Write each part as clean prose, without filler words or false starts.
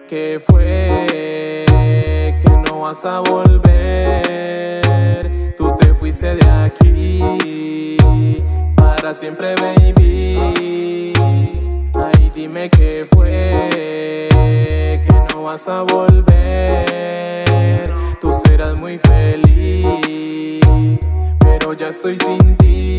¿Qué fue? Que no vas a volver. Tú te fuiste de aquí para siempre, baby. Ay, dime qué fue, que no vas a volver. Tú serás muy feliz, pero ya estoy sin ti.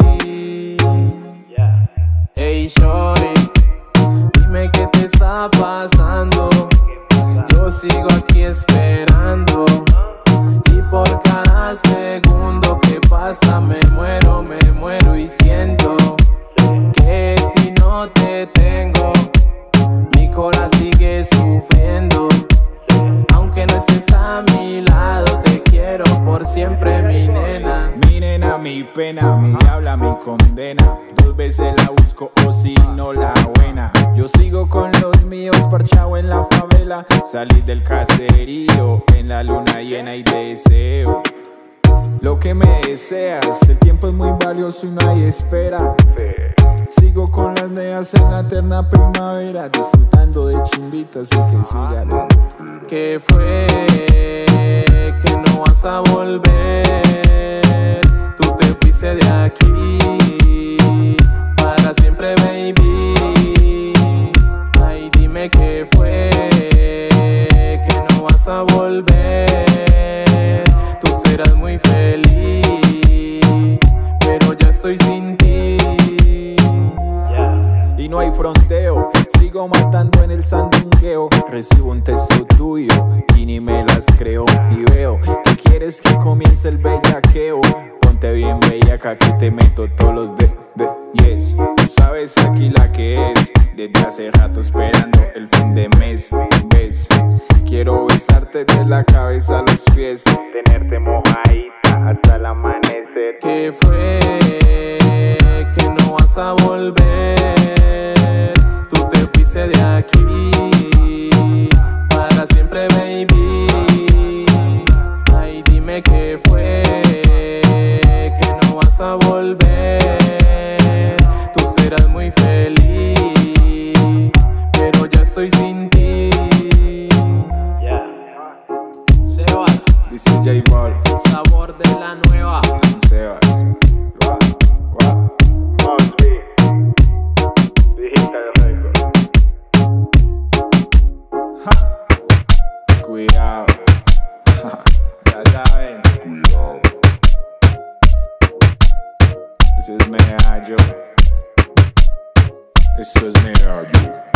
Hey, shorty, dime qué te está pasando. Yo sigo aquí esperando, y por cada segundo que pasa me muero y siento que si no te tengo, mi corazón sigue sufriendo. Aunque no estés a mi lado, te quiero por siempre, mi nena. Mi nena, mi pena, mi diabla, mi condena. 2 veces la busco o si no la buena. Yo sigo con los míos parchado en la favela. Salí del caserío en la luna llena y deseo lo que me deseas. El tiempo es muy valioso y no hay espera. Sigo con las neas en la eterna primavera, disfrutando de chimbitas y que siga la... ¿Qué fue? Que no vas a volver. Tú te fuiste de aquí para siempre, baby. Ay, dime qué fue, que no vas a volver. Tú serás muy feliz, pero ya estoy sin ti. Y no hay fronteo, sigo matando en el sandungueo. Recibo un texto tuyo y ni me las creo. Y veo que quieres que comience el bellaqueo. Ponte bien bellaca que te meto todos los yes. Tú sabes aquí la que es, desde hace rato esperando el fin de mes. ¿Ves? Quiero besarte de la cabeza a los pies, tenerte mojadita hasta el amanecer. ¿Qué fue? Que no vas a volver. Tú te fuiste de aquí para siempre, baby. Ay, dime qué fue, que no vas a volver. Tú serás muy feliz, pero ya estoy sin ti. Sebas, this is J Ball, el sabor de la nueva. Sebas. Cuidado, ya saben. Cuidado. This is Medallo. Esto es Medallo.